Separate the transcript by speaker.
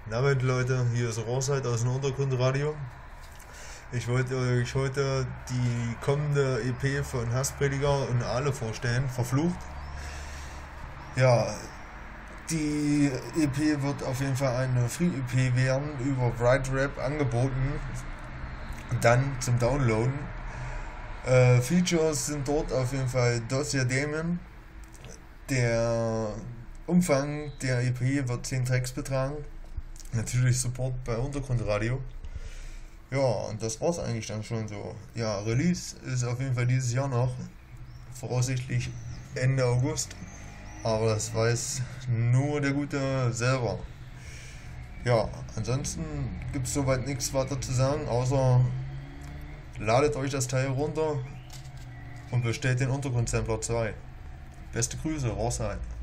Speaker 1: Abend Leute, hier ist Rohrseid aus dem Untergrundradio. Ich wollte euch heute die kommende EP von Hassprediger und Ale vorstellen, Verflucht. Ja, die EP wird auf jeden Fall eine Free-EP werden, über Bright Rap angeboten, dann zum Downloaden. Features sind dort auf jeden Fall Dossier Damon. Der Umfang der EP wird 10 Tracks betragen. Natürlich Support bei Untergrundradio. Ja, und das war's eigentlich dann schon so. Ja, Release ist auf jeden Fall dieses Jahr noch. Voraussichtlich Ende August. Aber das weiß nur der Gute selber. Ja, ansonsten gibt es soweit nichts weiter zu sagen, außer ladet euch das Teil runter und bestellt den Untergrund Sampler 2. Beste Grüße, Rorsheim.